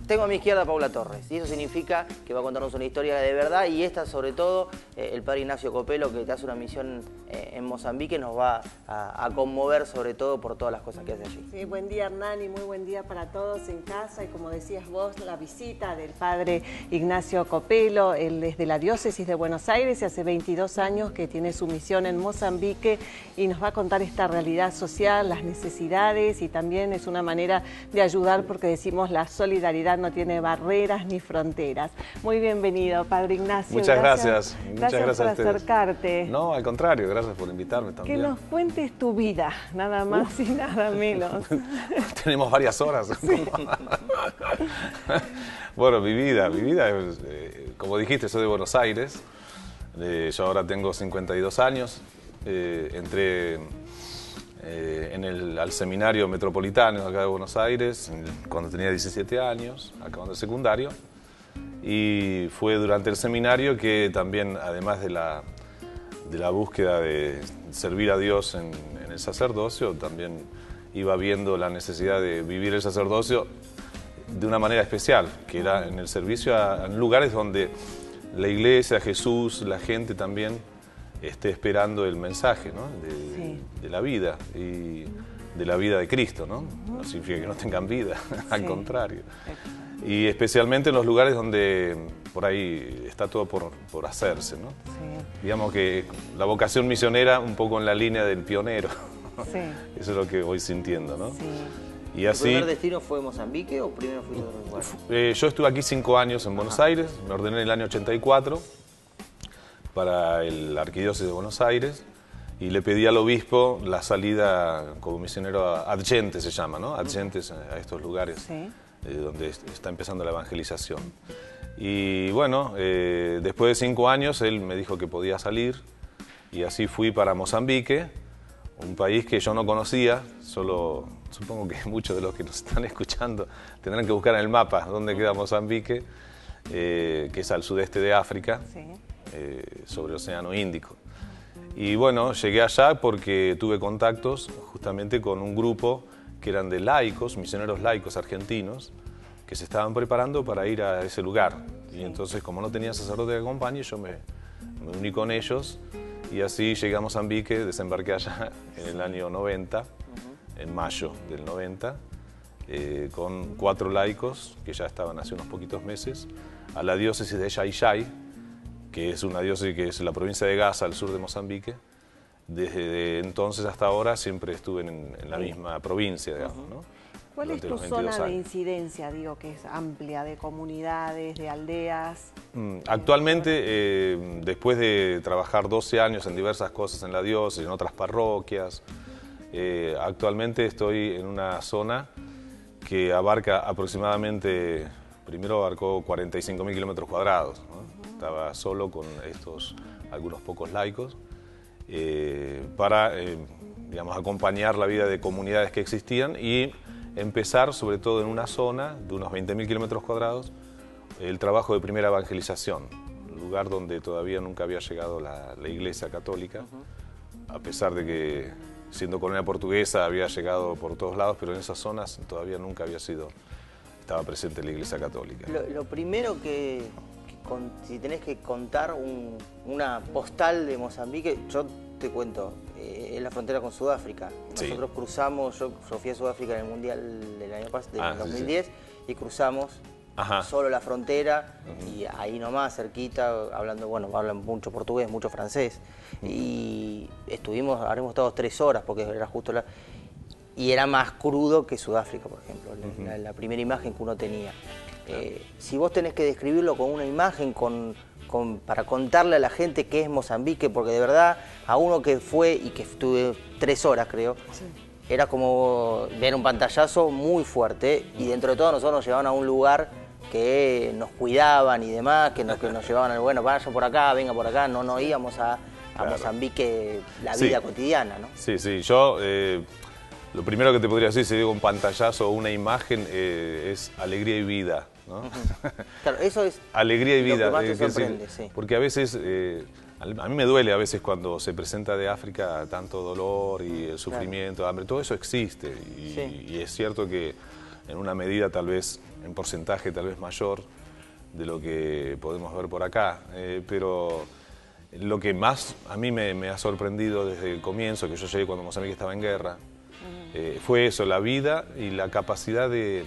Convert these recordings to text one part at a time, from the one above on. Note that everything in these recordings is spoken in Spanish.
Tengo a mi izquierda a Paula Torres, y eso significa que va a contarnos una historia de verdad, y esta sobre todo, el padre Ignacio Copelo, que te hace una misión en Mozambique, nos va a conmover sobre todo por todas las cosas que hace allí. Sí, buen día Hernán y muy buen día para todos en casa, y como decías vos, la visita del padre Ignacio Copelo. Él es de la diócesis de Buenos Aires y hace 22 años que tiene su misión en Mozambique, y nos va a contar esta realidad social, las necesidades, y también es una manera de ayudar, porque decimos la solidaridad no tiene barreras ni fronteras. Muy bienvenido, Padre Ignacio. Muchas gracias. Gracias por a ustedes. acercarte. No, al contrario, gracias por invitarme también. Que nos cuentes tu vida, nada más y nada menos. Tenemos varias horas. Sí. Bueno, mi vida es, como dijiste, soy de Buenos Aires. Yo ahora tengo 52 años. Entré al seminario metropolitano acá de Buenos Aires cuando tenía 17 años, acabando el secundario, y fue durante el seminario que también, además de la búsqueda de servir a Dios en el sacerdocio, también iba viendo la necesidad de vivir el sacerdocio de una manera especial, que era en el servicio en lugares donde la iglesia, Jesús, la gente también esté esperando el mensaje, ¿no? de la vida y de la vida de Cristo, ¿no? No significa que no tengan vida, al contrario. Y especialmente en los lugares donde por ahí está todo por hacerse, ¿no? Digamos que la vocación misionera un poco en la línea del pionero. Eso es lo que voy sintiendo, ¿no? Y así, ¿Tu primer destino fue Mozambique o primero fuiste a otro lugar? Yo estuve aquí 5 años en Buenos Aires, me ordené en el año 84 para el Arquidiócesis de Buenos Aires, y le pedí al obispo la salida como misionero adyente, se llama, ¿no? Adyentes a estos lugares donde está empezando la evangelización. Y bueno, después de 5 años él me dijo que podía salir, y así fui para Mozambique, un país que yo no conocía. Solo supongo que muchos de los que nos están escuchando tendrán que buscar en el mapa dónde queda Mozambique, que es al sudeste de África, sobre el Océano Índico. Y bueno, llegué allá porque tuve contactos justamente con un grupo que eran de laicos, misioneros laicos argentinos, que se estaban preparando para ir a ese lugar. Y entonces, como no tenía sacerdote que acompañe, yo me uní con ellos, y así llegué a Mozambique, desembarqué allá en el año 90, en mayo del 90, con 4 laicos que ya estaban hace unos poquitos meses, a la diócesis de Xai-Xai, que es una diócesis que es la provincia de Gaza, al sur de Mozambique. Desde entonces hasta ahora siempre estuve en la misma provincia, digamos, ¿no? ¿Cuál es tu zona de incidencia, digo, que es amplia, de comunidades, de aldeas? Actualmente, después de trabajar 12 años en diversas cosas en la diócesis, en otras parroquias, actualmente estoy en una zona que abarca aproximadamente, primero abarcó 45.000 kilómetros cuadrados, ¿no? Estaba solo con algunos pocos laicos, para digamos, acompañar la vida de comunidades que existían y empezar, sobre todo en una zona de unos 20.000 kilómetros cuadrados, el trabajo de primera evangelización, un lugar donde todavía nunca había llegado la Iglesia Católica, a pesar de que, siendo colonia portuguesa, había llegado por todos lados, pero en esas zonas todavía nunca estaba presente la Iglesia Católica. Lo primero si tenés que contar una postal de Mozambique, yo te cuento, es la frontera con Sudáfrica. Nosotros cruzamos, yo fui a Sudáfrica en el Mundial del año pasado, del 2010, y cruzamos solo la frontera, y ahí nomás, cerquita, hablando, bueno, hablan mucho portugués, mucho francés, y habremos estado 3 horas, porque era justo y era más crudo que Sudáfrica, por ejemplo, la primera imagen que uno tenía. Si vos tenés que describirlo con una imagen, para contarle a la gente qué es Mozambique, porque de verdad, a uno que fue y que estuve 3 horas, creo, era como ver un pantallazo muy fuerte, y dentro de todo nosotros nos llevaban a un lugar que nos cuidaban y demás, que nos llevaban, bueno, vaya por acá, venga por acá, no íbamos a Mozambique, la vida cotidiana, ¿no? Sí, yo lo primero que te podría decir, si digo un pantallazo o una imagen, es alegría y vida, ¿no? Claro, eso es alegría y vida, lo que más te sorprende, porque a veces, a mí me duele a veces cuando se presenta de África tanto dolor y el sufrimiento, hambre, todo eso existe, y es cierto que en una medida tal vez, en porcentaje tal vez mayor de lo que podemos ver por acá. Pero lo que más a mí me ha sorprendido desde el comienzo, que yo llegué cuando Mozambique estaba en guerra, fue eso, la vida y la capacidad de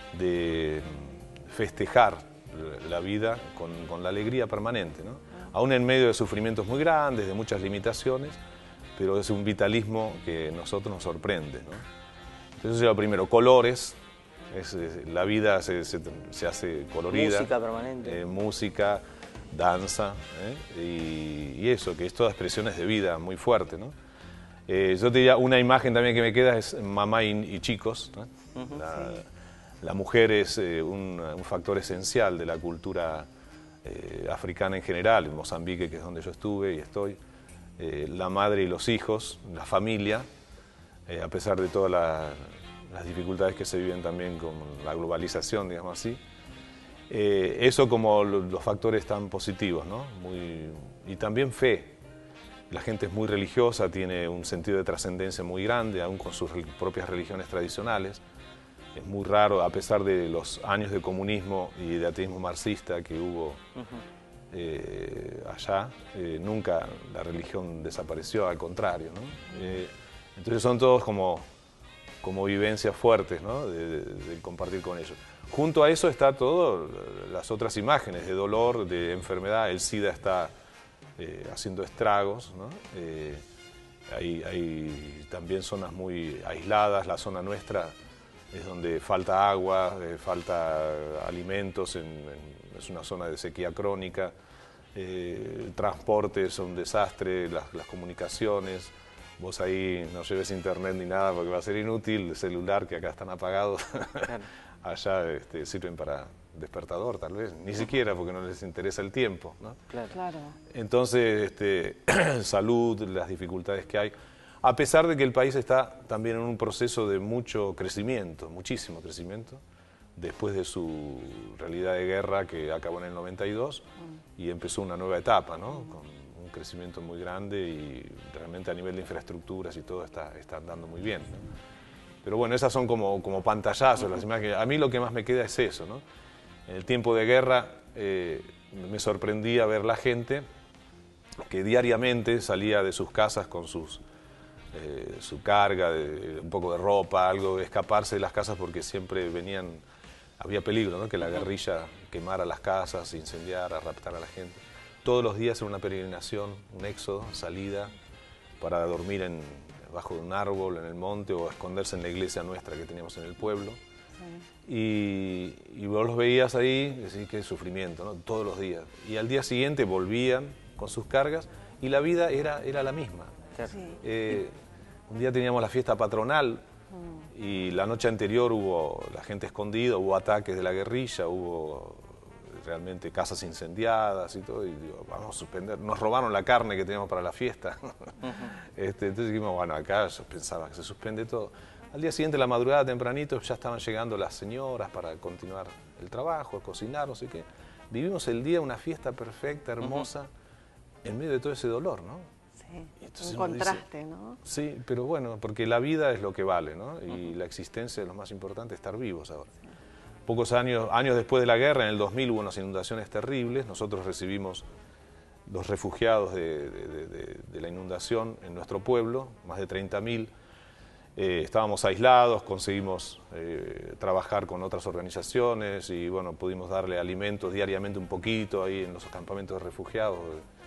festejar la vida con la alegría permanente, ¿no? Aún en medio de sufrimientos muy grandes, de muchas limitaciones, pero es un vitalismo que a nosotros nos sorprende, ¿no? Entonces, lo primero, colores, la vida se hace colorida. Música permanente. Música, danza, y eso, que es todas expresiones de vida muy fuerte, ¿no? Yo te diría, una imagen también que me queda es mamá y chicos, ¿no? La mujer es un factor esencial de la cultura africana en general, en Mozambique, que es donde yo estuve y estoy. La madre y los hijos, la familia, a pesar de todas las dificultades que se viven también con la globalización, digamos así. Eso como los factores tan positivos, ¿no? Y también fe. La gente es muy religiosa, tiene un sentido de trascendencia muy grande, aún con sus propias religiones tradicionales. Es muy raro, a pesar de los años de comunismo y de ateísmo marxista que hubo allá, nunca la religión desapareció, al contrario, ¿no? Entonces son todos como vivencias fuertes, ¿no? de compartir con ellos. Junto a eso está todo las otras imágenes de dolor, de enfermedad. El SIDA está haciendo estragos, ¿no? Hay también zonas muy aisladas. La zona nuestra es donde falta agua, falta alimentos, es una zona de sequía crónica. El transporte es un desastre, las comunicaciones. Vos ahí no lleves internet ni nada porque va a ser inútil. El celular, que acá están apagados, claro. Allá sirven para despertador tal vez, ni siquiera porque no les interesa el tiempo, ¿no? Claro. Entonces, salud, las dificultades que hay, a pesar de que el país está también en un proceso de mucho crecimiento, muchísimo crecimiento, después de su realidad de guerra que acabó en el 92 y empezó una nueva etapa, ¿no? Con un crecimiento muy grande y realmente a nivel de infraestructuras y todo está andando muy bien, ¿no? Pero bueno, esas son como pantallazos, las imágenes. A mí lo que más me queda es eso, ¿no? En el tiempo de guerra me sorprendía ver la gente que diariamente salía de sus casas con su carga, un poco de ropa, algo, de escaparse de las casas porque siempre había peligro, ¿no? Que la guerrilla quemara las casas, incendiara, raptara a la gente. Todos los días era una peregrinación, un éxodo, salida para dormir bajo un árbol, en el monte, o esconderse en la iglesia nuestra que teníamos en el pueblo. Y vos los veías ahí, decís, qué sufrimiento, ¿no? Todos los días. Y al día siguiente volvían con sus cargas y la vida era la misma. Sí. Un día teníamos la fiesta patronal y la noche anterior hubo la gente escondida, hubo ataques de la guerrilla, hubo realmente casas incendiadas y todo, y digo, vamos a suspender. Nos robaron la carne que teníamos para la fiesta. Entonces dijimos, bueno, acá yo pensaba que se suspende todo. Al día siguiente, la madrugada tempranito, ya estaban llegando las señoras para continuar el trabajo, cocinar, no sé qué. Vivimos el día una fiesta perfecta, hermosa, en medio de todo ese dolor, ¿no? Sí, un contraste, ¿no? Sí, pero bueno, porque la vida es lo que vale, ¿no? Y la existencia es lo más importante, estar vivos ahora. Sí. Pocos años después de la guerra, en el 2000 hubo unas inundaciones terribles. Nosotros recibimos los refugiados de la inundación en nuestro pueblo, más de 30.000. Estábamos aislados, conseguimos trabajar con otras organizaciones y bueno, pudimos darle alimentos diariamente un poquito ahí en los campamentos de refugiados.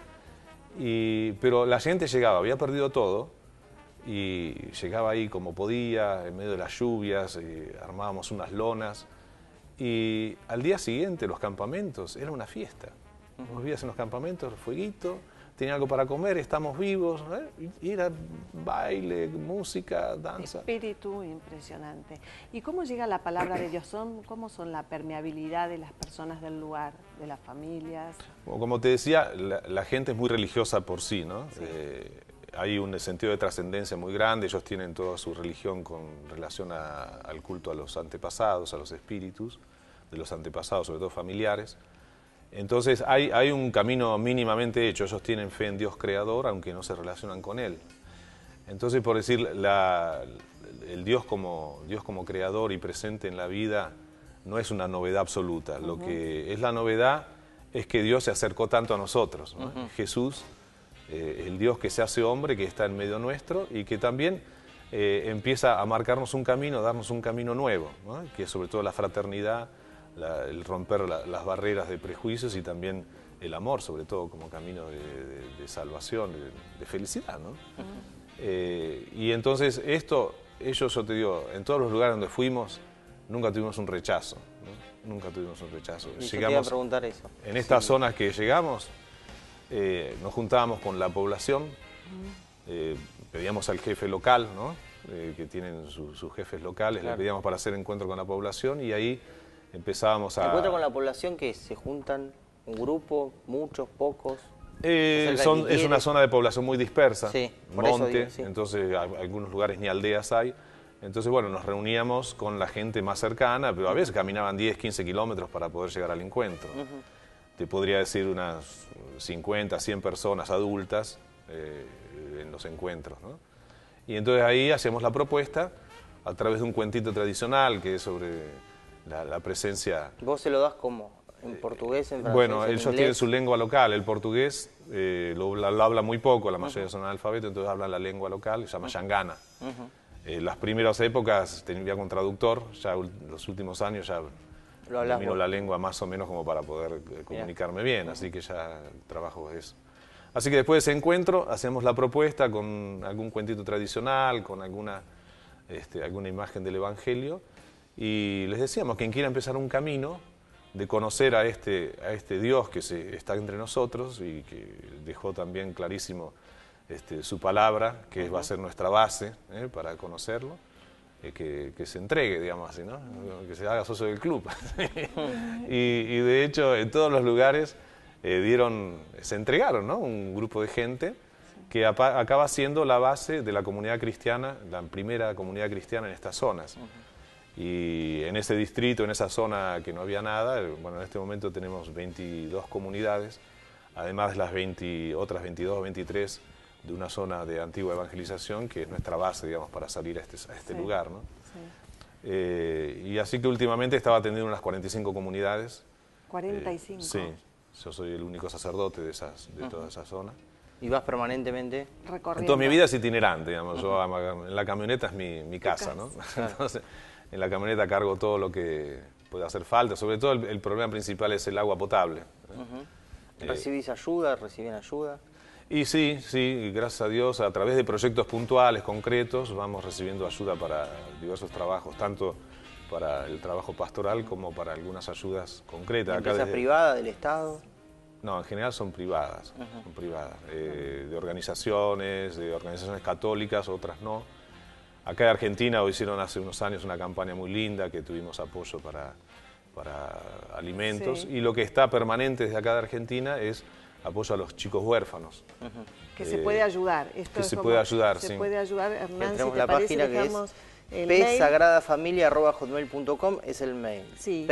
Pero la gente llegaba, había perdido todo y llegaba ahí como podía, en medio de las lluvias, armábamos unas lonas. Y al día siguiente los campamentos, era una fiesta. Vos vivías en los campamentos, fueguito, tenían algo para comer, estamos vivos, y era baile, música, danza. Espíritu impresionante. ¿Y cómo llega la palabra de Dios? ¿Cómo son la permeabilidad de las personas del lugar, de las familias? Como te decía, la gente es muy religiosa por sí, ¿no? Sí. Hay un sentido de trascendencia muy grande, ellos tienen toda su religión con relación al culto a los antepasados, a los espíritus de los antepasados, sobre todo familiares. Entonces hay un camino mínimamente hecho, ellos tienen fe en Dios creador, aunque no se relacionan con Él. Entonces, por decir, el Dios como creador y presente en la vida no es una novedad absoluta. Lo que es la novedad es que Dios se acercó tanto a nosotros, ¿no? Jesús, el Dios que se hace hombre, que está en medio nuestro y que también empieza a marcarnos un camino, a darnos un camino nuevo, ¿no? Que es sobre todo la fraternidad, el romper las barreras de prejuicios y también el amor, sobre todo como camino de salvación, de felicidad, ¿no? Y entonces ellos, yo te digo, en todos los lugares donde fuimos, nunca tuvimos un rechazo, ¿no? Nunca tuvimos un rechazo. Y yo te iba a preguntar eso. En estas zonas que llegamos, nos juntábamos con la población, pedíamos al jefe local, ¿no? Que tienen sus jefes locales, le pedíamos para hacer encuentro con la población y ahí empezábamos a... ¿Encuentro con la población que se juntan un grupo, muchos, pocos? Es una zona de población muy dispersa, sí, monte, digo, sí. Entonces algunos lugares ni aldeas hay. Entonces, bueno, nos reuníamos con la gente más cercana, pero a veces caminaban 10, 15 kilómetros para poder llegar al encuentro. Te podría decir unas 50, 100 personas adultas en los encuentros, ¿no? Y entonces ahí hacemos la propuesta a través de un cuentito tradicional que es sobre la presencia... ¿Vos se lo das como? ¿En portugués, en francés, bueno, en ellos inglés? tienen su lengua local, el portugués lo habla muy poco, la mayoría son analfabetos, entonces hablan la lengua local, se llama Xangana. Las primeras épocas tenía con traductor, ya los últimos años ya domino la lengua más o menos como para poder comunicarme bien, así que ya el trabajo es eso. Así que después de ese encuentro hacemos la propuesta con algún cuentito tradicional, con alguna imagen del Evangelio, y les decíamos, quien quiera empezar un camino de conocer a este Dios que está entre nosotros y que dejó también clarísimo su palabra, que va a ser nuestra base para conocerlo, que se entregue, digamos así, ¿no? Que se haga socio del club. y de hecho, en todos los lugares se entregaron, ¿no? Un grupo de gente que acaba siendo la base de la comunidad cristiana, la primera comunidad cristiana en estas zonas. Y en ese distrito, en esa zona que no había nada, bueno, en este momento tenemos 22 comunidades, además de las otras 22 o 23 de una zona de antigua evangelización, que es nuestra base, digamos, para salir a este lugar, ¿no? Y así que últimamente estaba atendiendo unas 45 comunidades. ¿45? Sí, yo soy el único sacerdote de toda esa zona. ¿Y vas permanentemente? Recorriendo. Toda mi vida es itinerante, digamos. Yo, en la camioneta es mi casa, ¿no? Entonces, en la camioneta cargo todo lo que puede hacer falta. Sobre todo el problema principal es el agua potable. ¿Recibís ayuda? ¿Reciben ayuda? Y sí, gracias a Dios, a través de proyectos puntuales, concretos, vamos recibiendo ayuda para diversos trabajos, tanto para el trabajo pastoral como para algunas ayudas concretas. ¿Empresas privadas del Estado? No, en general son privadas, son privadas, de organizaciones católicas, otras no. Acá en Argentina hicieron hace unos años una campaña muy linda que tuvimos apoyo para alimentos, y lo que está permanente desde acá de Argentina es apoyo a los chicos huérfanos. Que se puede ayudar. Se puede ayudar, Hernán, entremos si te la parece, página que dejamos es el psagradafamilia@hotmail.com, es el mail. Sí.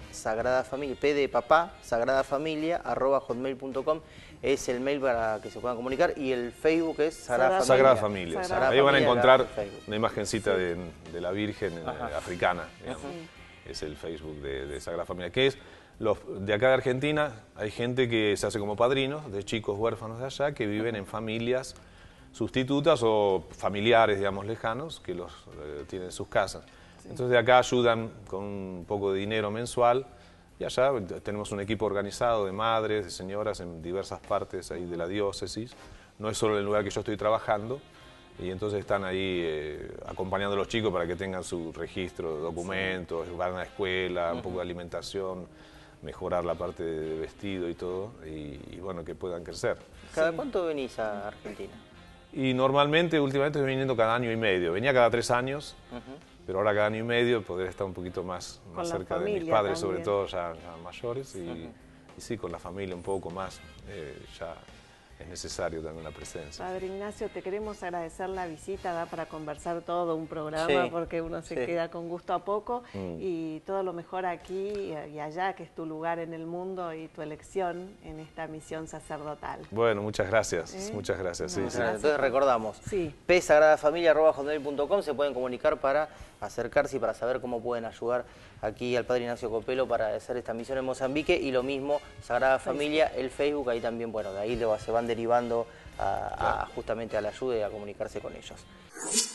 P de papá, sagradafamilia@hotmail.com es el mail para que se puedan comunicar, y el Facebook es Sagrada Familia. Ahí van a encontrar una imagencita sí. de la Virgen africana, digamos. Es el Facebook de Sagrada Familia, que es de acá de Argentina. Hay gente que se hace como padrinos de chicos huérfanos de allá que viven en familias sustitutas o familiares, digamos, lejanos, que los tienen en sus casas. Entonces de acá ayudan con un poco de dinero mensual, y allá tenemos un equipo organizado de madres, de señoras en diversas partes ahí de la diócesis. No es solo el lugar que yo estoy trabajando, y entonces están ahí acompañando a los chicos para que tengan su registro de documentos, van a la escuela, un poco de alimentación, mejorar la parte de vestido y todo, y bueno, que puedan crecer. ¿Cada cuánto venís a Argentina? Y normalmente, últimamente estoy viniendo cada año y medio. Venía cada 3 años, pero ahora cada año y medio poder estar un poquito más cerca de mis padres, sobre todo ya mayores, y sí, con la familia un poco más, ya es necesario también la presencia. Padre Ignacio, te queremos agradecer la visita, da para conversar todo un programa, sí, porque uno se queda con gusto a poco, y todo lo mejor aquí y allá, que es tu lugar en el mundo y tu elección en esta misión sacerdotal. Bueno, muchas gracias, muchas gracias. Sí, sí. Entonces recordamos, psagradafamilia@hotmail.com, se pueden comunicar para acercarse y para saber cómo pueden ayudar aquí al Padre Ignacio Copelo para hacer esta misión en Mozambique, y lo mismo Sagrada Familia, el Facebook, ahí también, bueno, de ahí se van derivando justamente a la ayuda y a comunicarse con ellos.